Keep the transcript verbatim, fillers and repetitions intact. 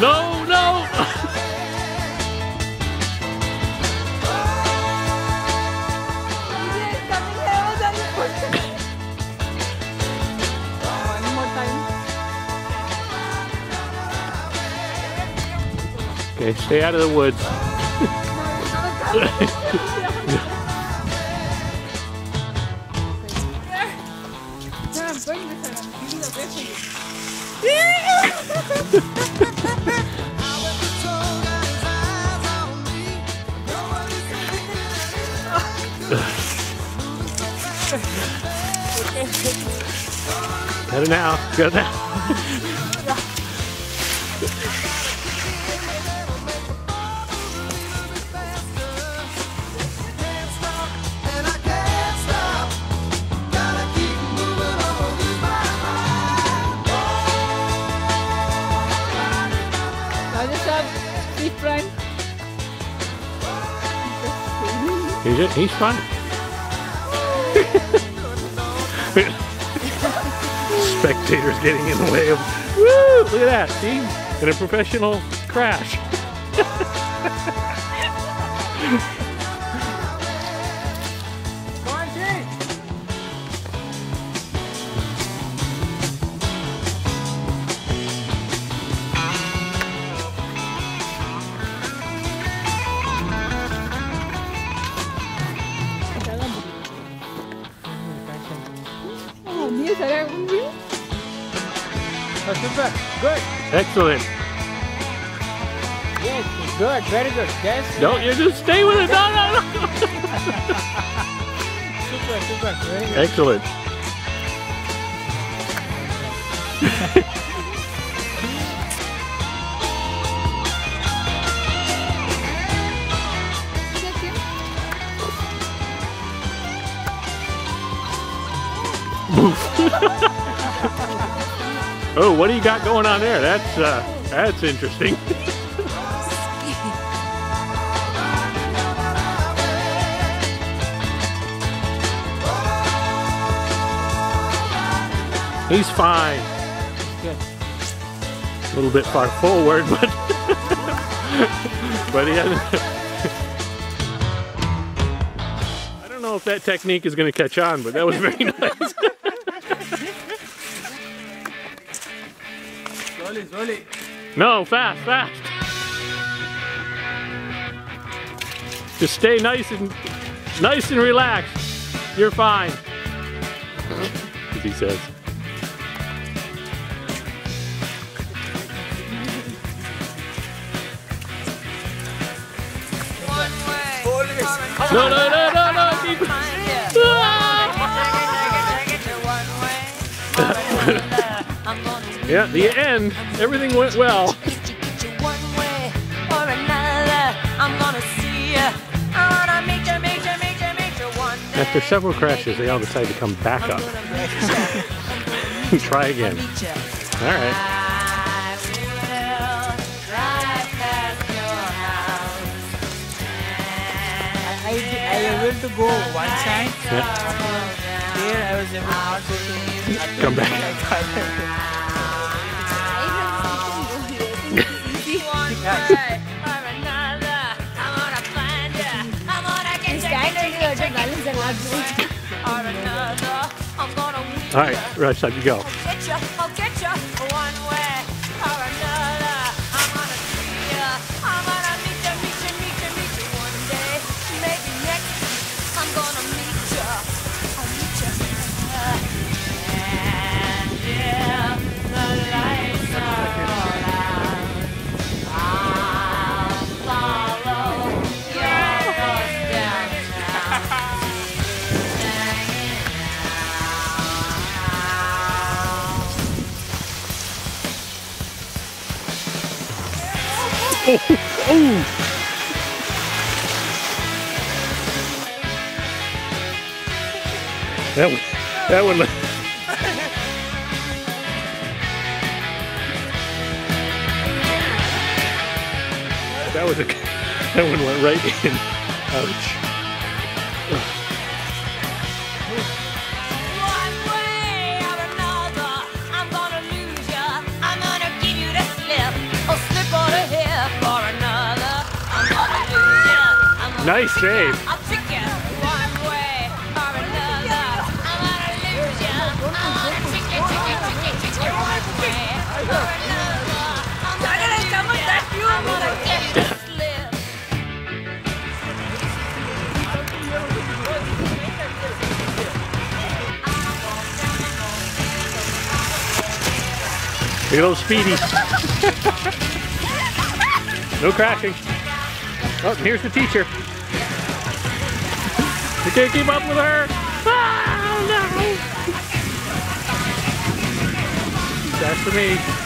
No, no! One more time. Okay, stay out of the woods. Yeah, bring this one. I'm giving away for you. Got it now. Got it now. Deep front. He's, it. He's fun. Spectators getting in the way of. Woo! Look at that. See? In a professional crash. Oh, super. Good. Excellent. Yes, good. Very good. Yes. Don't you just stay with it. No, no, no. Super, super. Very good. Excellent. Oh, what do you got going on there? That's uh, that's interesting. He's fine. Good. A little bit far forward, but but he hasn't. I don't know if that technique is going to catch on, but that was very nice. Slowly, slowly. No, fast, fast. Just stay nice and nice and relaxed. You're fine. As he says. No, no, no, no, no. Keep... Yeah, the end. Everything went well. After several crashes, they all decide to come back up. Try again. All right. I, I able to go one side. Yeah. There I was able not to Come back. All right, Rush, how'd you go? Oh, oh. That one, that one. That was a, that one went right in. Ouch. One way or another, I'm gonna lose ya. I'm gonna give you the slip. Oh, slip Nice save. I'll take you one way or another. I'm gonna lose you. I'm gonna take you, take you, take you, take you one way or another. I'm gonna lose you. I'm gonna give you the slip. Look at those Speedy. No crashing. Oh, here's the teacher. You can't keep up with her. Oh, no. That's for me.